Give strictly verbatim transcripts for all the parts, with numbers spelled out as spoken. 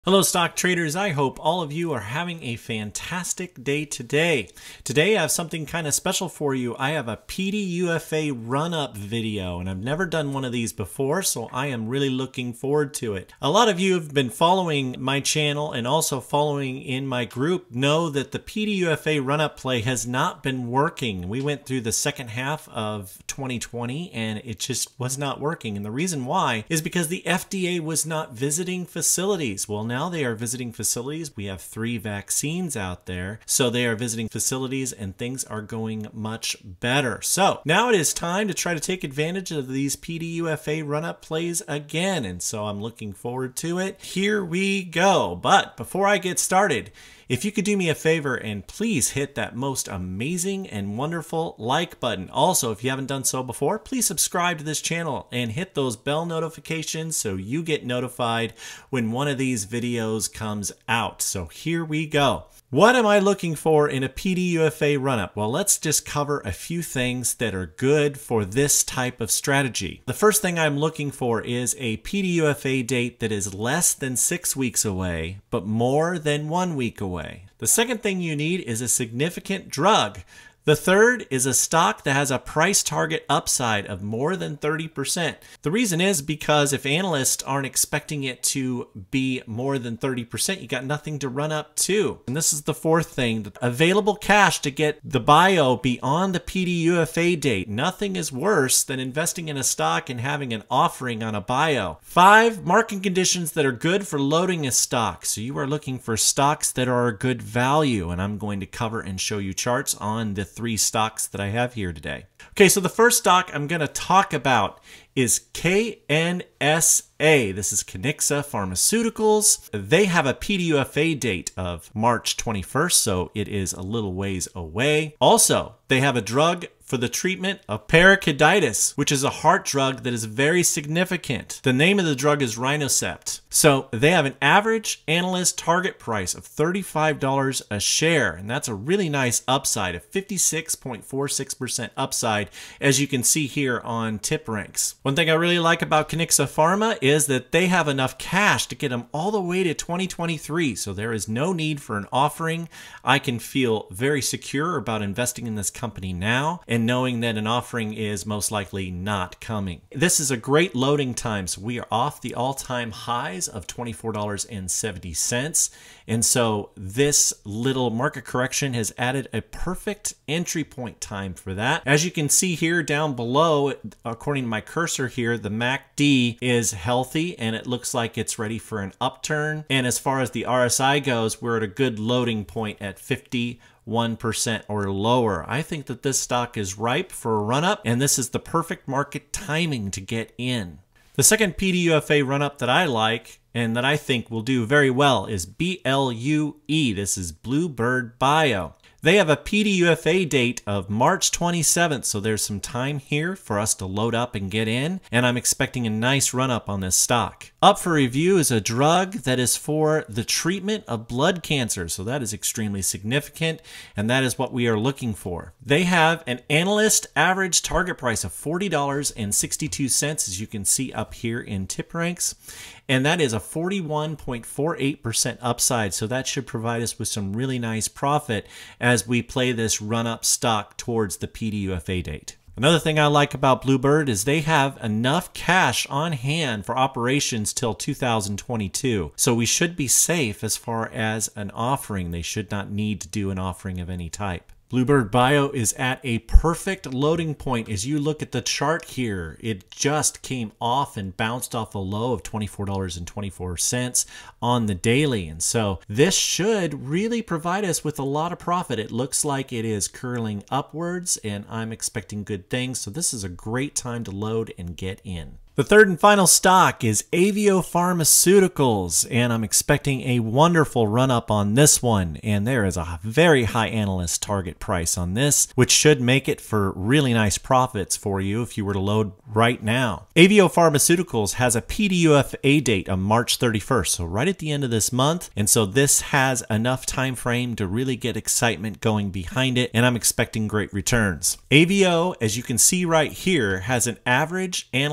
Hello stock traders, I hope all of you are having a fantastic day today. Today I have something kind of special for you. I have a P D U F A run-up video and I've never done one of these before, so I am really looking forward to it. A lot of you have been following my channel and also following in my group know that the P D U F A run-up play has not been working. We went through the second half of twenty twenty and it just was not working, and the reason why is because the F D A was not visiting facilities. Well, now they are visiting facilities. We have three vaccines out there, so they are visiting facilities and things are going much better. So now it is time to try to take advantage of these P D U F A run-up plays again, and so I'm looking forward to it. Here we go. But before I get started, if you could do me a favor and please hit that most amazing and wonderful like button. Also, if you haven't done so before, please subscribe to this channel and hit those bell notifications so you get notified when one of these videos comes out. So here we go. What am I looking for in a P D U F A run-up? Well, let's just cover a few things that are good for this type of strategy. The first thing I'm looking for is a P D U F A date that is less than six weeks away, but more than one week away. The second thing you need is a significant drug. The third is a stock that has a price target upside of more than thirty percent. The reason is because if analysts aren't expecting it to be more than thirty percent, you got nothing to run up to. And this is the fourth thing, available cash to get the bio beyond the P D U F A date. Nothing is worse than investing in a stock and having an offering on a bio. Five, market conditions that are good for loading a stock. So you are looking for stocks that are a good value, and I'm going to cover and show you charts on the three stocks that I have here today. Okay, so the first stock I'm going to talk about is K N S A. This is Kiniksa Pharmaceuticals. They have a P D U F A date of March twenty-first, so it is a little ways away. Also, they have a drug for the treatment of pericarditis, which is a heart drug that is very significant. The name of the drug is Rinocept. So they have an average analyst target price of thirty-five dollars a share, and that's a really nice upside, a fifty-six point four six percent upside, as you can see here on TipRanks. One thing I really like about Kiniksa Pharma is that they have enough cash to get them all the way to twenty twenty-three, so there is no need for an offering. I can feel very secure about investing in this company now and knowing that an offering is most likely not coming. This is a great loading time, so we are off the all-time highs of twenty-four dollars and seventy cents, and so this little market correction has added a perfect entry point time for that. As you can see here down below, according to my cursor here, the M A C D is healthy and it looks like it's ready for an upturn, and as far as the R S I goes, we're at a good loading point at fifty-one percent or lower. I think that this stock is ripe for a run-up, and this is the perfect market timing to get in. The second P D U F A run-up that I like and that I think will do very well is B L U E. This is Bluebird Bio. They have a P D U F A date of March twenty-seventh, so there's some time here for us to load up and get in, and I'm expecting a nice run-up on this stock. Up for review is a drug that is for the treatment of blood cancer, so that is extremely significant, and that is what we are looking for. They have an analyst average target price of forty dollars and sixty-two cents, as you can see up here in TipRanks, and that is a forty-one point four eight percent upside, so that should provide us with some really nice profit as we play this run-up stock towards the P D U F A date. Another thing I like about Bluebird is they have enough cash on hand for operations till two thousand twenty-two. So we should be safe as far as an offering. They should not need to do an offering of any type. Bluebird Bio is at a perfect loading point. As you look at the chart here, it just came off and bounced off a low of twenty-four dollars and twenty-four cents on the daily. And so this should really provide us with a lot of profit. It looks like it is curling upwards, and I'm expecting good things. So this is a great time to load and get in. The third and final stock is Avio Pharmaceuticals, and I'm expecting a wonderful run-up on this one, and there is a very high analyst target price on this, which should make it for really nice profits for you if you were to load right now. Avio Pharmaceuticals has a P D U F A date of March thirty-first, so right at the end of this month, and so this has enough time frame to really get excitement going behind it, and I'm expecting great returns. Avio, as you can see right here, has an average analyst target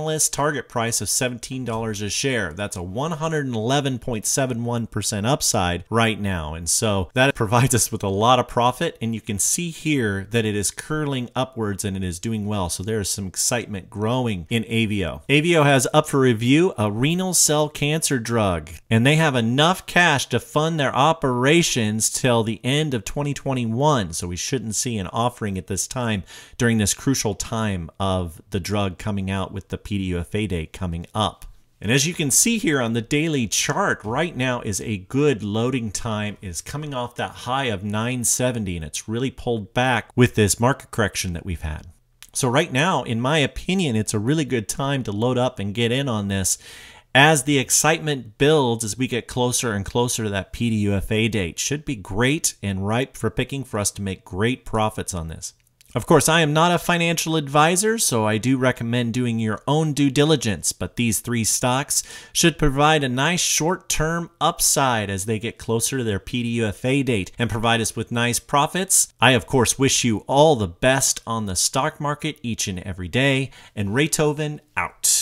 target price of seventeen dollars a share. That's a one hundred eleven point seven one percent upside right now. And so that provides us with a lot of profit. And you can see here that it is curling upwards and it is doing well. So there is some excitement growing in Avio. Avio has up for review a renal cell cancer drug, and they have enough cash to fund their operations till the end of twenty twenty-one. So we shouldn't see an offering at this time during this crucial time of the drug coming out with the P D U F A day coming up. And as you can see here on the daily chart, right now is a good loading time. It is coming off that high of nine seventy, and it's really pulled back with this market correction that we've had. So right now, in my opinion, it's a really good time to load up and get in on this as the excitement builds as we get closer and closer to that P D U F A date. Should be great and ripe for picking for us to make great profits on this. Of course, I am not a financial advisor, so I do recommend doing your own due diligence, but these three stocks should provide a nice short-term upside as they get closer to their P D U F A date and provide us with nice profits. I, of course, wish you all the best on the stock market each and every day, and Raytoven out.